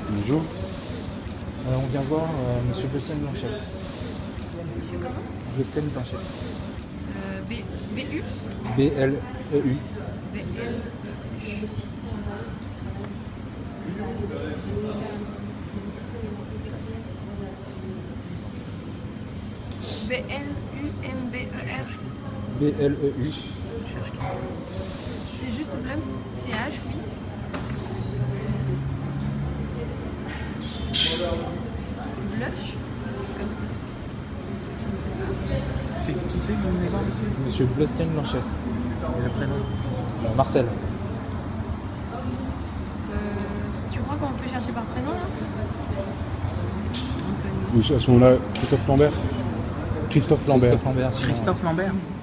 Bonjour. On vient voir Monsieur Bastien Blanchet. Monsieur comment? Bastien Blanchet. BU? B-L-E-U. B-L-U-M-B-E-R. B-L-E-U. C'est juste bleu? C'est H, oui. C'est blush? Comme ça. Je ne sais pas. Qui c'est que vous venez voir, monsieur? Monsieur Bastien Blanchet. Et le prénom? Marcel. Tu crois qu'on peut chercher par prénom là? Anthony. Oui, à ce moment-là, Christophe Lambert. Christophe Lambert. sinon- Christophe Lambert?